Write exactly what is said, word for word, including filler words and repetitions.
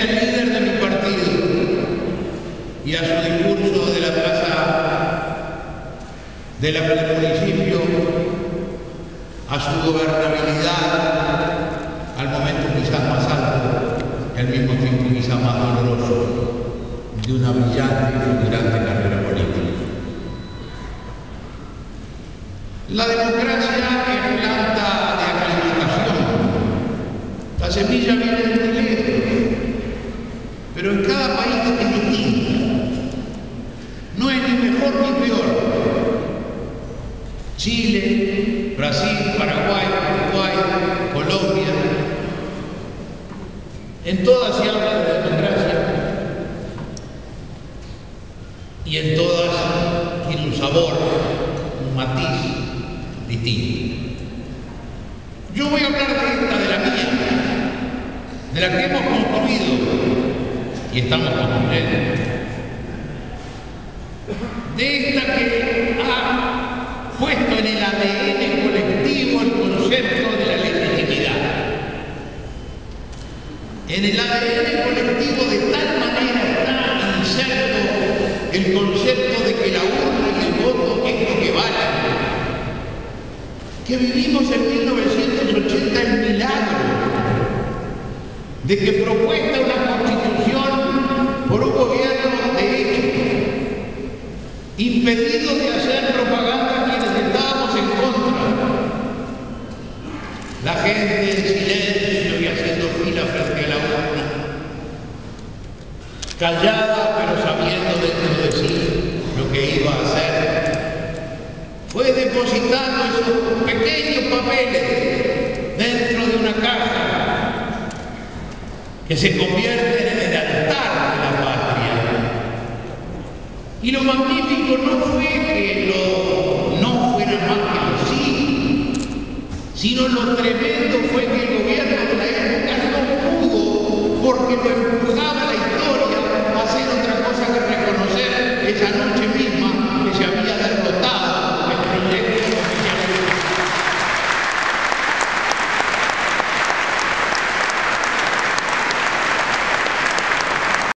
al líder de mi partido y a su discurso de la plaza del municipio, a su gobernabilidad, al momento quizás más alto, y al mismo tiempo quizás más doloroso, de una brillante y fulgurante carrera política. La democracia es planta de aclimatación. La semilla viene de muy lejos, pero en cada país es distinta. No es ni mejor ni peor. Chile, Brasil, Paraguay, Uruguay, Colombia, en todas se habla de democracia y en todas tiene un sabor, un matiz distinto. Yo voy a hablar de esta, de la mía, de la que hemos construido y estamos construyendo, de esta que ha puesto en el A D N colectivo el concepto de la legitimidad, en el A D N colectivo de tal manera está inserto el concepto de que la urna y el voto es lo que vale, que vivimos en mil novecientos ochenta el milagro de que propuesta una constitución por un gobierno de hecho, impedido de hacer propaganda a quienes estábamos en contra, la gente en silencio y haciendo fila frente a la urna, callada pero sabiendo dentro de sí lo que iba a hacer, fue depositando esos pequeños papeles dentro de una caja que se convierten en el altar de la patria. Y lo magnífico no fue que lo no fuera más que lo sí, sino lo tremendo fue que el gobierno de la época no pudo, porque lo empujaba la